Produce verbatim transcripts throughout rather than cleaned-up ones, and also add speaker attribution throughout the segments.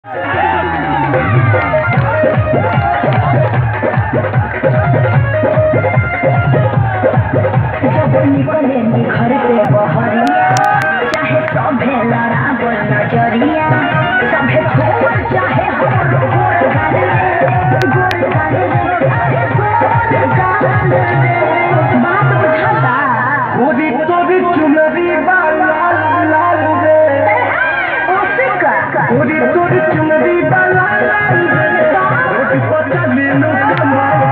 Speaker 1: जब निकलेंगे घर से बहरिया, चाहे सभे लड़ावल नजरिया, सभे छोड़ चाहे हमरो गोर गाल रे, गोर गाल रे, अरे गोर गाल रे। बात बुझाता?
Speaker 2: पूरी तोरी चुनरी बा लाल लाल रे,
Speaker 1: ओसे का
Speaker 2: पूरी तोरी चुनरी बा लाल लाल रे, रोटी पर चले लो कमाल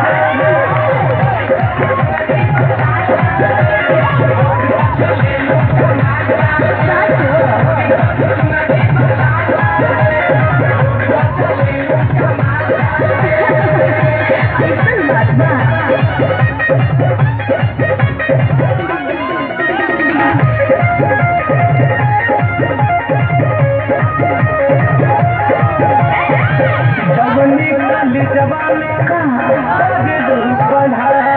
Speaker 2: जवानी काली जवानी आगे दूर बढ़ाई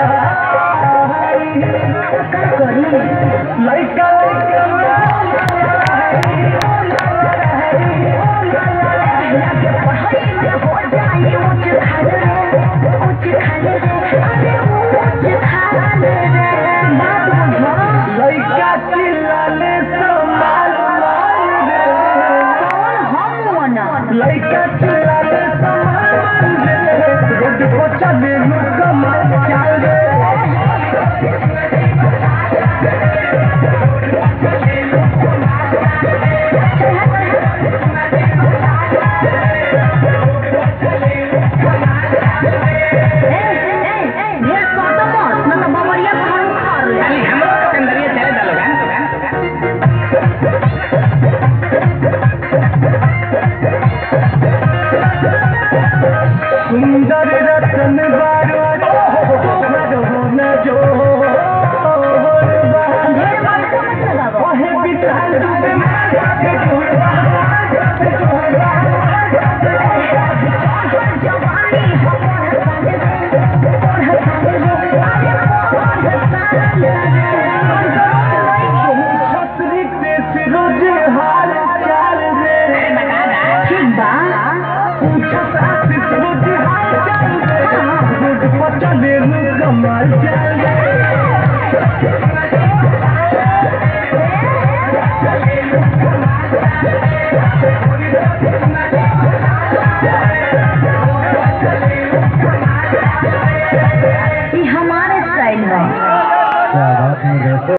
Speaker 1: करी
Speaker 2: लइका लइका चिल्लाले संभाल रे, लइका चिल्लाले संभाल रे, रोड पर चले लो कमाल चाल रे। सुंदर रतन बारो न जो वही विशाल छतरी देश रोज हाल चाल रे,
Speaker 1: ठीक बा
Speaker 2: रोज हाल चाल रे, रोड पर चले लो कमाल चाल रे।
Speaker 1: ये हमारे स्टाइल है।